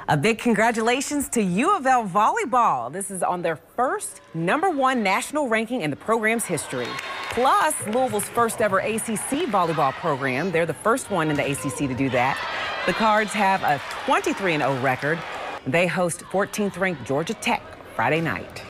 A big congratulations to U of L volleyball. This is on their first #1 national ranking in the program's history. Plus, Louisville's first ever ACC volleyball program. They're the first one in the ACC to do that. The Cards have a 23-0 record. They host 14th ranked Georgia Tech Friday night.